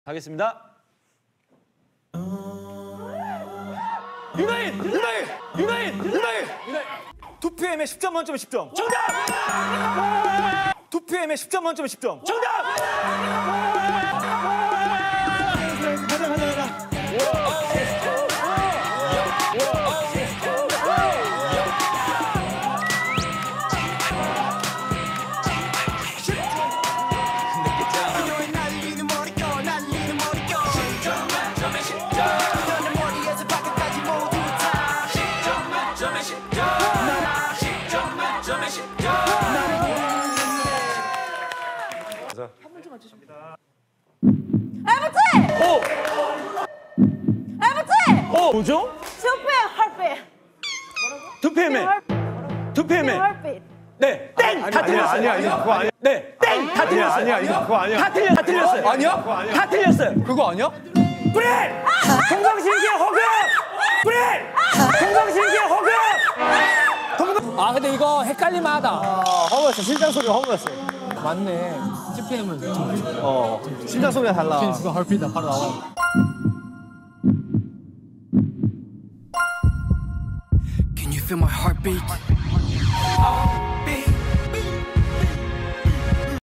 가겠습니다. 유나인. 2PM의 10점 만점에 10점. 정답! 2PM의 10점 만점에 10점. 정답! 가자. 한 문제 맞추십니다. 에버트! 뭐죠? 투피엠의 네, 땡! 다 틀렸어요. 아니야, 이거 그거 아니야. 네, 땡! 다 틀렸어요. 아니야, 이거 그거 아니야. 다 틀렸어요. 아니야? 다 틀렸어요. 그거 아니야? 브레! 동성신기 호흡! 브레! 동성신기 호흡! 아 근데 이거 헷갈릴만하다. 허무였어. 심장 소리가 허무였어. 맞네. TPM은 심장 소리가 달라. 지금 헐피다 바로 나와. Can you feel my heartbeat?